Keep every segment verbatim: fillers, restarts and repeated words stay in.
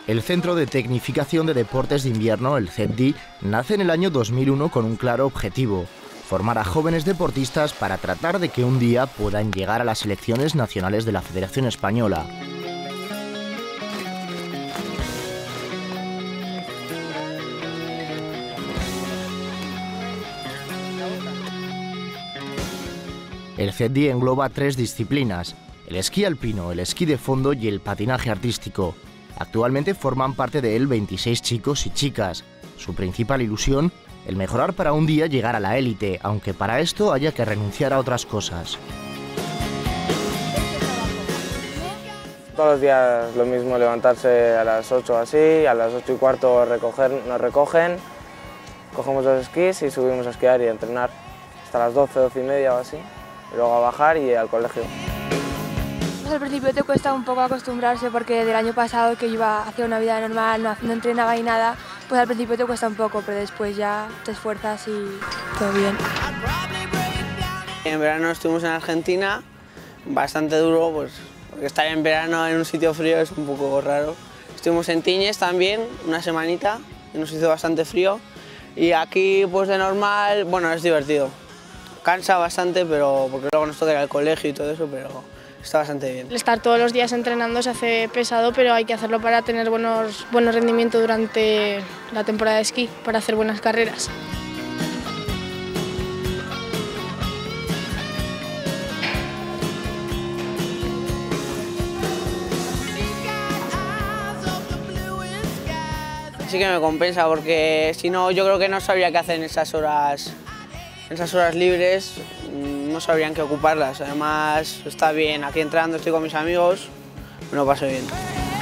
El Centro de Tecnificación de Deportes de Invierno, el C E D I, nace en el año dos mil uno con un claro objetivo: formar a jóvenes deportistas para tratar de que un día puedan llegar a las selecciones nacionales de la Federación Española. El C E D I engloba tres disciplinas: el esquí alpino, el esquí de fondo y el patinaje artístico. Actualmente forman parte de él veintiséis chicos y chicas. Su principal ilusión: el mejorar para un día llegar a la élite, aunque para esto haya que renunciar a otras cosas. Todos los días lo mismo, levantarse a las ocho así, a las ocho y cuarto recoger, nos recogen, cogemos los esquís y subimos a esquiar y a entrenar hasta las doce, doce y media o así, y luego a bajar y al colegio. Al principio te cuesta un poco acostumbrarse porque del año pasado que iba hacia una vida normal, no, no entrenaba y nada, pues al principio te cuesta un poco, pero después ya te esfuerzas y todo bien. En verano estuvimos en Argentina, bastante duro, pues porque estar en verano en un sitio frío es un poco raro. Estuvimos en Tiñes también, una semanita, y nos hizo bastante frío. Y aquí pues de normal, bueno, es divertido. Cansa bastante, pero porque luego nos toca ir al colegio y todo eso, pero está bastante bien. Estar todos los días entrenando se hace pesado, pero hay que hacerlo para tener buenos, buenos rendimientos durante la temporada de esquí, para hacer buenas carreras. Sí que me compensa, porque si no yo creo que no sabría qué hacer en esas horas, en esas horas libres. No sabrían qué ocuparlas. Además está bien, aquí entrando estoy con mis amigos, me lo paso bien.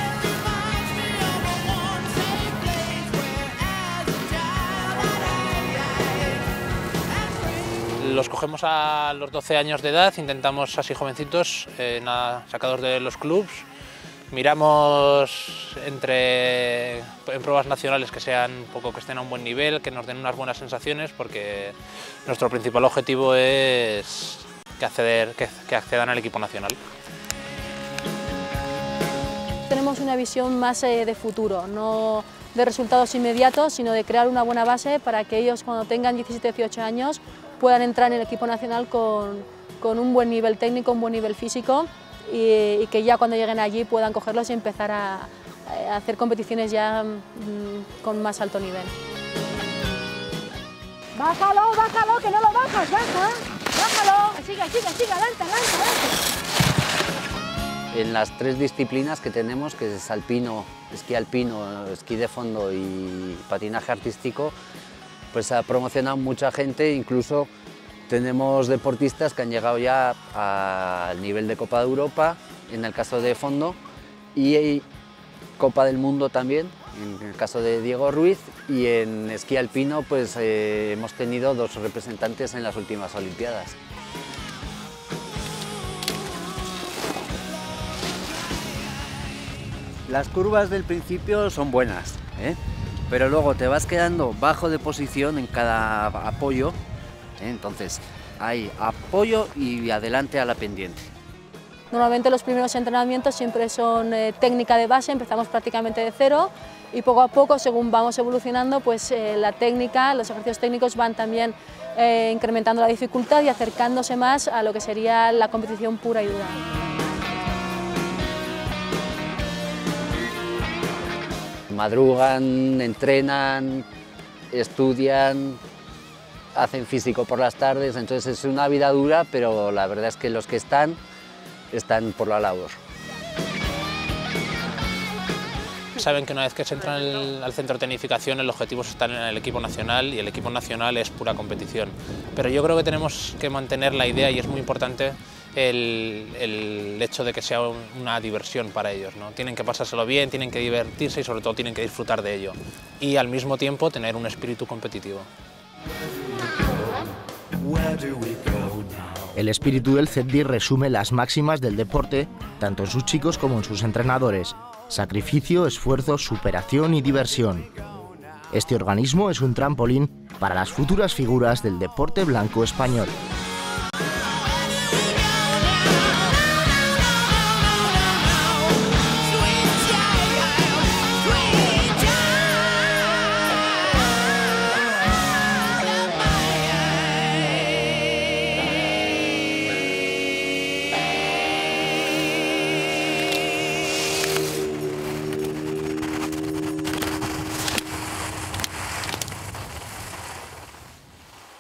Los cogemos a los doce años de edad, intentamos así jovencitos, eh, nada, sacados de los clubs. Miramos entre, en pruebas nacionales que sean un poco, que estén a un buen nivel, que nos den unas buenas sensaciones, porque nuestro principal objetivo es que, acceder, que, que accedan al equipo nacional. Tenemos una visión más eh, de futuro, no de resultados inmediatos, sino de crear una buena base para que ellos, cuando tengan diecisiete, dieciocho años, puedan entrar en el equipo nacional con, con un buen nivel técnico, un buen nivel físico, y, y que ya cuando lleguen allí puedan cogerlos y empezar a, a hacer competiciones ya mmm, con más alto nivel. Bájalo, bájalo, que no lo bajas, baja, bájalo, siga, siga, siga, lanza, lanza, lanza. En las tres disciplinas que tenemos, que es alpino, esquí alpino, esquí de fondo y patinaje artístico, pues se ha promocionado mucha gente, incluso tenemos deportistas que han llegado ya al nivel de Copa de Europa, en el caso de fondo, y Copa del Mundo también, en el caso de Diego Ruiz, y en esquí alpino pues eh, hemos tenido dos representantes en las últimas Olimpiadas. Las curvas del principio son buenas, ¿eh? Pero luego te vas quedando bajo de posición en cada apoyo. Entonces, hay apoyo y adelante a la pendiente. Normalmente los primeros entrenamientos siempre son eh, técnica de base, empezamos prácticamente de cero y poco a poco, según vamos evolucionando, pues eh, la técnica, los ejercicios técnicos van también eh, incrementando la dificultad y acercándose más a lo que sería la competición pura y dura. Madrugan, entrenan, estudian, hacen físico por las tardes, entonces es una vida dura, pero la verdad es que los que están, están por la labor. Saben que una vez que se entran el, al centro de tecnificación, el objetivo es estar en el equipo nacional, y el equipo nacional es pura competición. Pero yo creo que tenemos que mantener la idea, y es muy importante el, el hecho de que sea una diversión para ellos, ¿no? Tienen que pasárselo bien, tienen que divertirse y sobre todo tienen que disfrutar de ello. Y al mismo tiempo tener un espíritu competitivo. El espíritu del C E D I resume las máximas del deporte, tanto en sus chicos como en sus entrenadores: sacrificio, esfuerzo, superación y diversión. Este organismo es un trampolín para las futuras figuras del deporte blanco español.